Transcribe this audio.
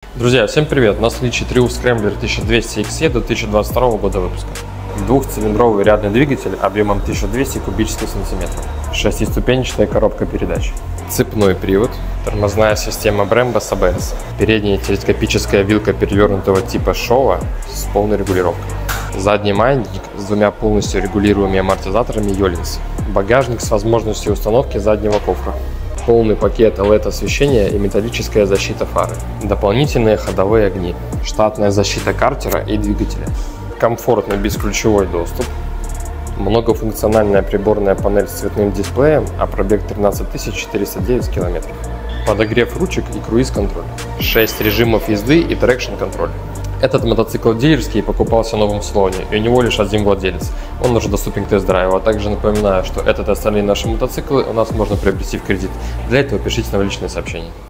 Друзья, всем привет! У нас в наличии Triumph Scrambler 1200 XE 2022 года выпуска. Двухцилиндровый рядный двигатель объемом 1200 кубических сантиметров. Шестиступенчатая коробка передач. Цепной привод. Тормозная система Brembo с ABS. Передняя телескопическая вилка перевернутого типа Showa с полной регулировкой. Задний маятник с двумя полностью регулируемыми амортизаторами Öhlins. Багажник с возможностью установки заднего кофра. Полный пакет LED-освещения и металлическая защита фары. Дополнительные ходовые огни. Штатная защита картера и двигателя. Комфортный бесключевой доступ. Многофункциональная приборная панель с цветным дисплеем, а пробег 13 409 км. Подогрев ручек и круиз-контроль. 6 режимов езды и трекшн-контроль. Этот мотоцикл дилерский покупался в новом салоне, и у него лишь один владелец. Он уже доступен к тест-драйву. А также напоминаю, что этот и остальные наши мотоциклы у нас можно приобрести в кредит. Для этого пишите нам личные сообщения.